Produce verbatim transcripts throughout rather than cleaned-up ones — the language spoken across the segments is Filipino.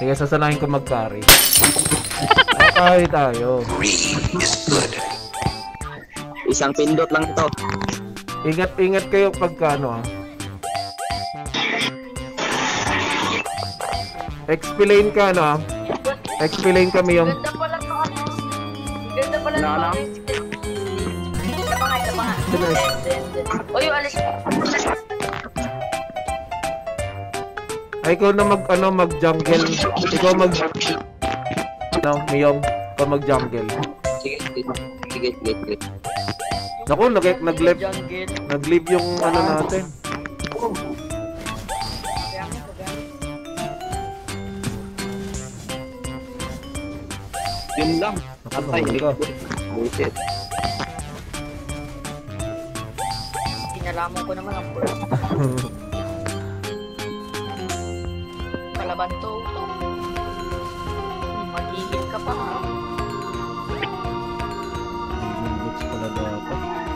Sige, sasanahin ko mag-carry. Carry tayo. Isang pindot lang to. Ingat-ingat kayo pagka ano ah. Explain ka ano ah. Explain kami yung... Ganda pala to ano. Ganda pala to ano. Isa pa nga, isa pa nga. Uy, alis. Ay, ikaw na mag, ano, mag-jungle. Ikaw mag... No, Miyong, ikaw mag-jungle. Sige, sige, sige, sige, sige. Naku, nag-leave nag-leave yung ano natin. Yun lang. Patay ka. Bullshit. Kinalaman ko naman ang pula. Kalaban to. Maghihil ka pa ha. Boots pala dapat.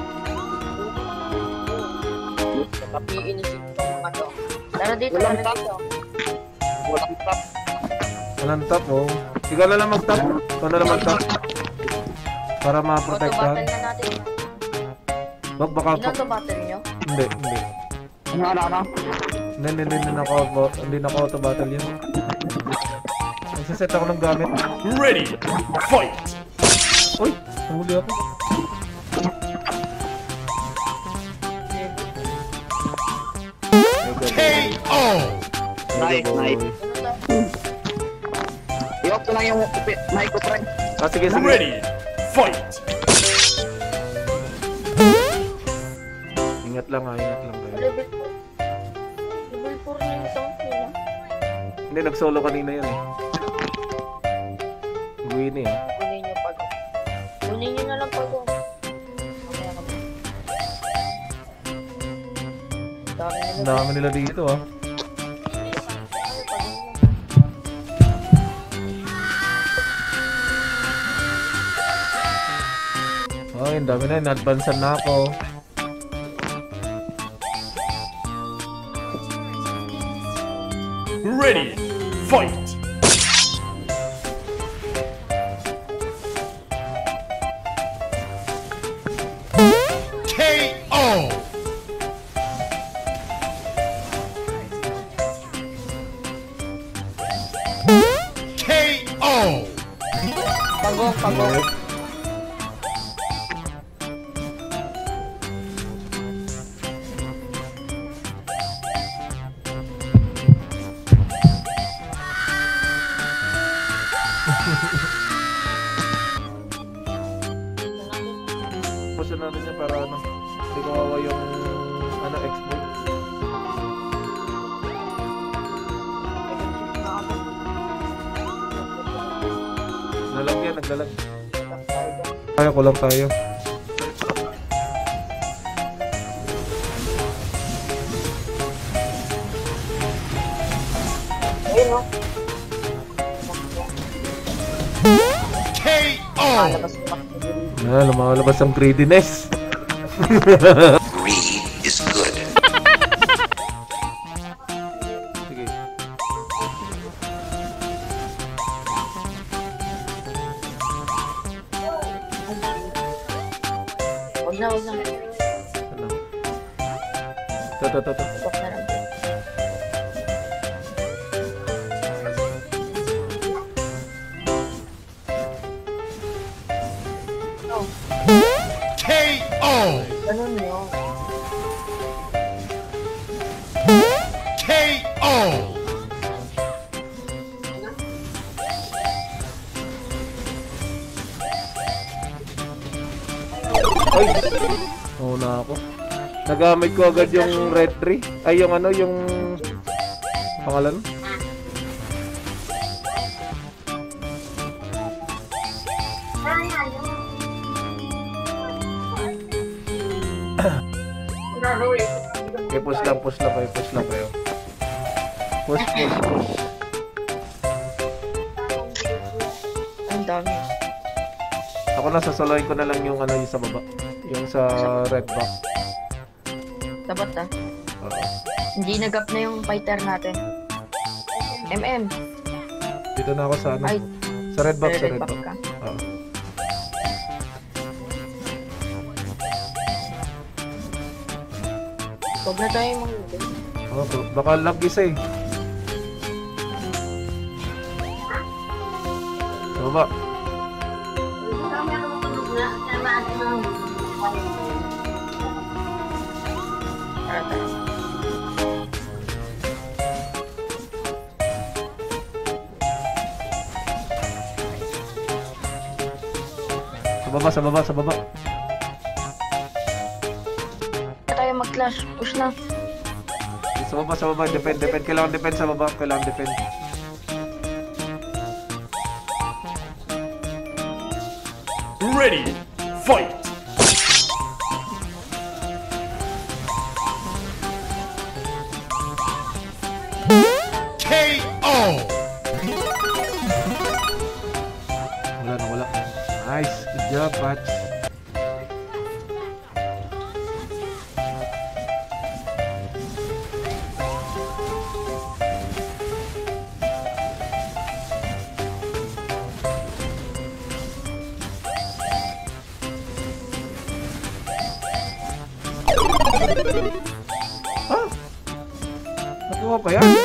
Iinisin ko mga to. Tara dito, tara dito. Walang tap. Walang tap oh. Ikaw na lang mag-tap. Ikaw na lang mag-tap. Para ma-protectahan. Auto-battle na natin. Wag baka... Auto-battle nyo? Hindi, hindi. Ano, ano, ano? Hindi, hindi, hindi na ako, hindi na ako auto-battle yun. Nagsiset ako ng gamit. Ready, fight! Uy, nahuli ako. K O! Nice, nice. I-off ko lang yung mic ko, friend. Ah, sige, sige. Ready, fight! Ingat lang ha, ingat lang kayo. Level four. Level four na yung song nila. Hindi, nag-solo kanina yun eh. Guwini eh. Kunin nyo pag... Kunin nyo na lang pag... Mamaya kami. Dami nila. Ang dami nila dito ah. Ay, ang dami na, in-advancean na ako. Ready, fight! K O! K O! Pagong, pagong. Pusin natin niya para ano, hindi kawawa yung ano, exploit. Nalag yan, naglalag. Kaya ko lang tayo. Ayun o. K O! Palabas ko pa. Ah, lumalabas ang greediness. Greed is good. Sige. Huwag na, huwag na. Ano? Ito, ito, ito, ito. Huwag na lang. K O! Ganun yun. K O! Ay! Oo na ako. Nagamit ko agad yung red tree. Ay, yung ano, yung... Pangalan? Okay, push lang, push lang kayo, push lang kayo. Push, push, push. Ang dami. Ako na, sasaloyin ko na lang yung ano, yung sa baba. Yung sa red box. Dapat ah. Oo. Hindi nagap na yung fighter natin. M M. Dito na ako sa ano. Ay, Sa red box, sa red red box box. ka. Oo. Huwag na tayo mag Oh, bro. Baka lag isa eh. Sa baba. Sa baba, sa baba, sa baba. tayo mag-clash. Push na. Sa baba, sa baba. Depend, depend. Kailangan depend sa baba. Kailangan depend. Ready, fight! K O! Wala na, wala. Nice. Good job, Patch. Ah! Nagawa pa yan?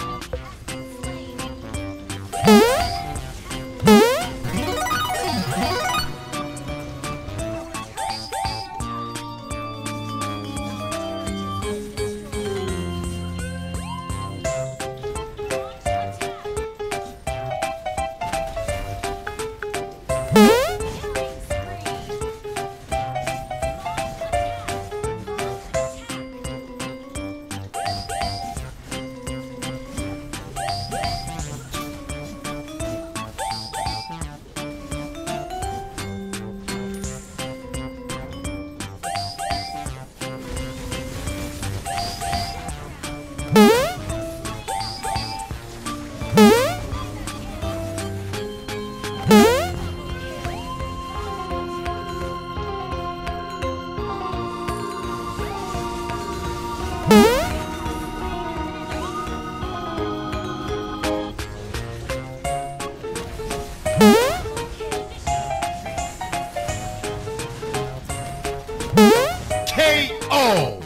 K O!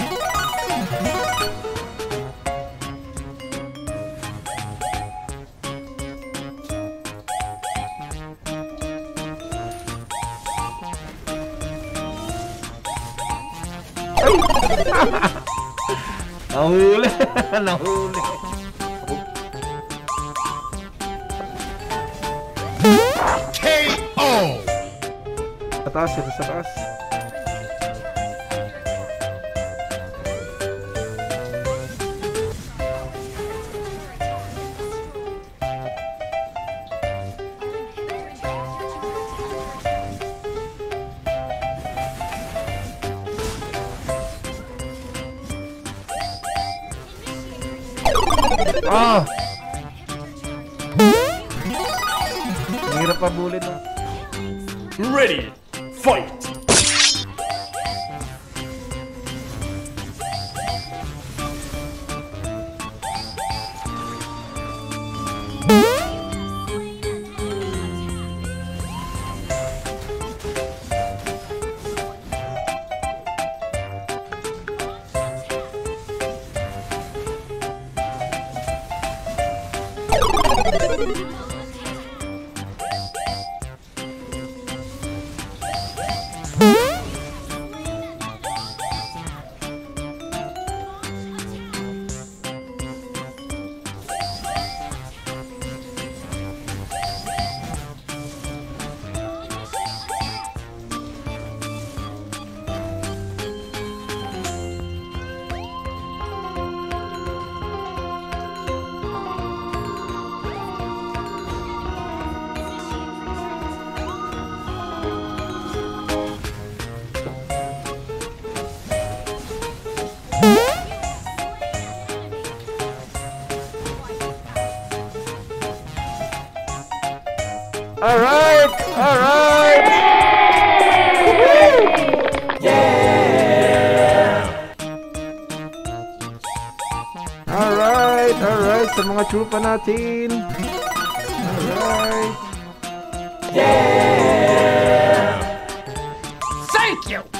Nahuli. Nahuli. K O! Sa taas, ito sa taas. Ah! Mahirap pa bulin no? Ready, fight! Alright! Alright! Yeah! Alright! Alright! Sa mga trupa natin, Bye! Thank you!